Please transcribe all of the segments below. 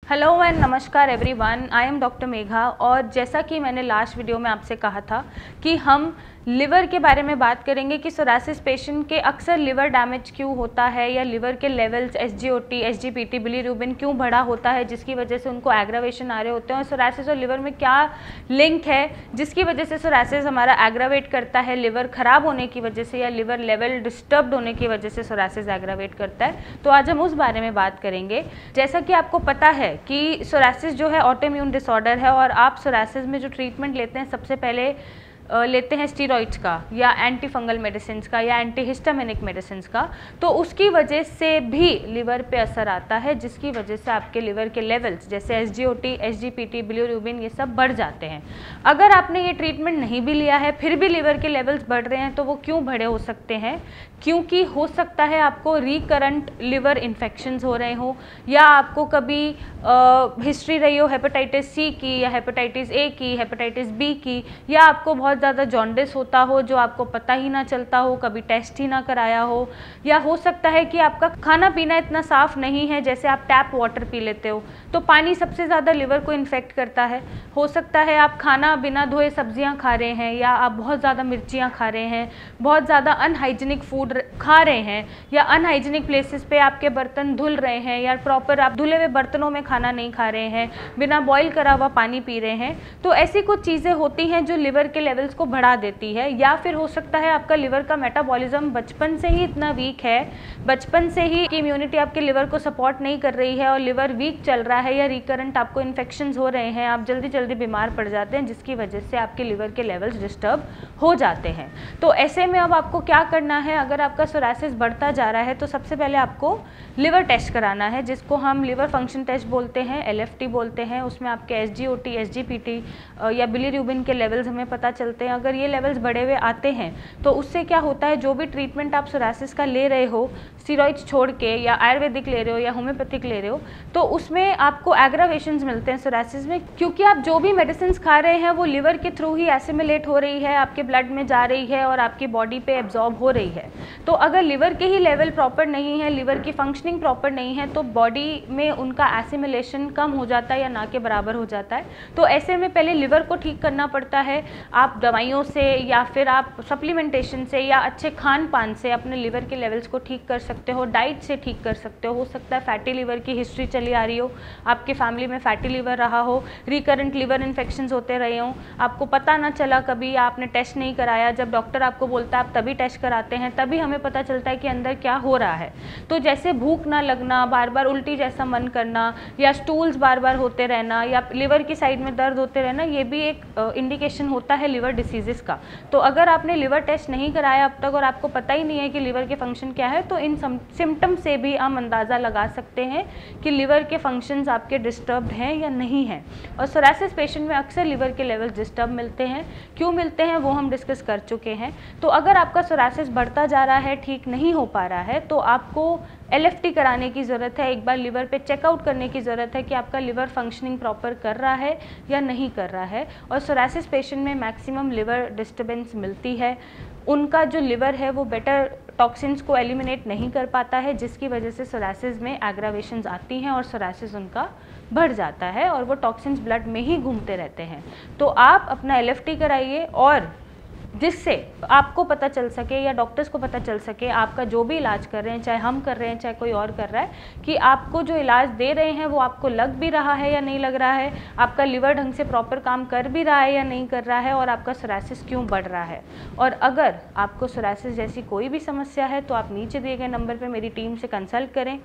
Hello and नमस्कार everyone, I am doctor Megha. और जैसा कि मैंने लास्ट वीडियो में आपसे कहा था कि हम लिवर के बारे में बात करेंगे कि सोरासिस पेशेंट के अक्सर लिवर डैमेज क्यों होता है या लिवर के लेवल्स एसजीओटी, एसजीपीटी, बिलीरुबिन क्यों बढ़ा होता है जिसकी वजह से उनको एग्रावेशन आ रहे होते हैं, और सोरासिस और लिवर में क्या लिंक है जिसकी वजह से सोरासिस हमारा एग्रावेट करता है लिवर खराब होने की वजह से या लिवर लेवल डिस्टर्ब्ड होने की वजह से सोरासिस एग्रावेट करता है। तो आज हम उस बारे में बात करेंगे। जैसा कि आपको पता है कि सोरासिस जो है ऑटोइम्यून डिसऑर्डर है, और आप सोरासिस में जो ट्रीटमेंट लेते हैं सबसे पहले लेते हैं स्टीरॉइड्स का या एंटी फंगल मेडिसिन का या एंटीहिस्टामिनिक मेडिसिन का, तो उसकी वजह से भी लिवर पे असर आता है जिसकी वजह से आपके लिवर के लेवल्स जैसे एसजीओटी, एसजीपीटी, बिलीरुबिन ये सब बढ़ जाते हैं। अगर आपने ये ट्रीटमेंट नहीं भी लिया है फिर भी लिवर के लेवल्स बढ़ रहे हैं तो वो क्यों बढ़े हो सकते हैं? क्योंकि हो सकता है आपको रिकरेंट लिवर इन्फेक्शंस हो रहे हो, या आपको कभी हिस्ट्री रही हो हेपेटाइटिस सी की या हेपेटाइटिस ए की, हेपेटाइटिस बी की, या आपको बहुत ज़्यादा जॉन्डिस होता हो जो आपको पता ही ना चलता हो, कभी टेस्ट ही ना कराया हो, या हो सकता है कि आपका खाना पीना इतना साफ़ नहीं है, जैसे आप टैप वाटर पी लेते हो तो पानी सबसे ज़्यादा लिवर को इन्फेक्ट करता है। हो सकता है आप खाना बिना धोए सब्जियां खा रहे हैं, या आप बहुत ज़्यादा मिर्चियाँ खा रहे हैं, बहुत ज़्यादा अनहाइजीनिक फूड खा रहे हैं, या अनहाइजीनिक प्लेसेस पे आपके बर्तन धुल रहे हैं, या प्रॉपर आप धुले हुए बर्तनों में खाना नहीं खा रहे हैं, बिना बॉईल करा हुआ पानी पी रहे हैं। तो ऐसी कुछ चीज़ें होती हैं जो लिवर के लेवल्स को बढ़ा देती है। या फिर हो सकता है आपका लिवर का मेटाबॉलिज्म बचपन से ही इतना वीक है, बचपन से ही इम्यूनिटी आपके लिवर को सपोर्ट नहीं कर रही है और लिवर वीक चल रहा है, या रिकरेंट आपको इन्फेक्शंस हो रहे हैं, आप जल्दी जल्दी बीमार पड़ जाते हैं जिसकी वजह से आपके लिवर के लेवल्स डिस्टर्ब हो जाते हैं। तो ऐसे में अब आपको क्या करना है? अगर आपका सोरासिस बढ़ता जा रहा है तो सबसे पहले आपको लिवर टेस्ट कराना है, जिसको हम लिवर फंक्शन टेस्ट बोलते हैं, एलएफटी बोलते हैं। उसमें आपके एसजीओटी, एसजीपीटी या बिलीरुबिन के लेवल्स हमें पता चलते हैं। अगर ये लेवल्स बढ़े हुए आते हैं तो उससे क्या होता है, जो भी ट्रीटमेंट आप सोरासिस का ले रहे हो, स्टीरॉइड्स छोड़ के या आयुर्वेदिक ले रहे हो या होम्योपैथिक ले रहे हो, तो उसमें आपको एग्रावेशंस मिलते हैं सोरासिस में, क्योंकि आप जो भी मेडिसिन खा रहे हैं वो लिवर के थ्रू ही एसिमिलेट हो रही है, आपके ब्लड में जा रही है और आपकी बॉडी पे एब्जॉर्ब हो रही है। तो अगर लिवर के ही लेवल प्रॉपर नहीं है, लिवर की फंक्शनिंग प्रॉपर नहीं है, तो बॉडी में उनका एसिमिलेशन कम हो जाता है या ना के बराबर हो जाता है। तो ऐसे में पहले लिवर को ठीक करना पड़ता है। आप दवाइयों से या फिर आप सप्लीमेंटेशन से या अच्छे खान पान से अपने लिवर के लेवल्स को ठीक कर सकते हो, डाइट से ठीक कर सकते हो सकता है फैटी लिवर की हिस्ट्री चली आ रही हो, आपके फैमिली में फैटी लिवर रहा हो, रिकरेंट लिवर इन्फेक्शंस होते रहे हों, आपको पता ना चला, कभी आपने टेस्ट नहीं कराया, जब डॉक्टर आपको बोलता है आप तभी टेस्ट कराते हैं, तभी हमें पता चलता है कि अंदर क्या हो रहा है। तो जैसे भूख ना लगना, बार बार उल्टी जैसा मन करना, या स्टूल्स बार बार होते रहना, या लिवर की साइड में दर्द होते रहना, ये भी एक इंडिकेशन होता है लिवर डिसीजेस का। तो अगर आपने लिवर टेस्ट नहीं कराया अब तक और आपको पता ही नहीं है कि लिवर के फंक्शन क्या है, तो इन सिम्टम से भी हम अंदाज़ा लगा सकते हैं कि लिवर के फंक्शंस आपके डिस्टर्ब्ड हैं या नहीं हैं। और सोरासिस पेशेंट में अक्सर लिवर के लेवल डिस्टर्ब मिलते हैं। क्यों मिलते हैं वो हम डिस्कस कर चुके हैं। तो अगर आपका सोरासिस बढ़ता जा रहा है, ठीक नहीं हो पा रहा है, तो आपको एलएफटी कराने की ज़रूरत है। एक बार लिवर पे चेकआउट करने की ज़रूरत है कि आपका लिवर फंक्शनिंग प्रॉपर कर रहा है या नहीं कर रहा है। और सोरासिस पेशेंट में मैक्सिमम लिवर डिस्टर्बेंस मिलती है। उनका जो लिवर है वो बेटर टॉक्सिन्स को एलिमिनेट नहीं कर पाता है, जिसकी वजह से सोरासिस में एग्रावेशंस आती हैं और सोरासिस उनका बढ़ जाता है और वो टॉक्सिन्स ब्लड में ही घूमते रहते हैं। तो आप अपना एलएफटी कराइए, और जिससे आपको पता चल सके या डॉक्टर्स को पता चल सके, आपका जो भी इलाज कर रहे हैं, चाहे हम कर रहे हैं चाहे कोई और कर रहा है, कि आपको जो इलाज दे रहे हैं वो आपको लग भी रहा है या नहीं लग रहा है, आपका लिवर ढंग से प्रॉपर काम कर भी रहा है या नहीं कर रहा है, और आपका सोरासिस क्यों बढ़ रहा है। और अगर आपको सोरासिस जैसी कोई भी समस्या है तो आप नीचे दिए गए नंबर पर मेरी टीम से कंसल्ट करें,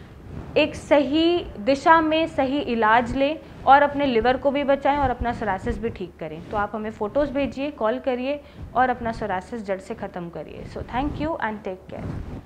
एक सही दिशा में सही इलाज लें और अपने लिवर को भी बचाएं और अपना सोरासिस भी ठीक करें। तो आप हमें फ़ोटोज़ भेजिए, कॉल करिए और अपना सोरासिस जड़ से ख़त्म करिए। So thank you and take care.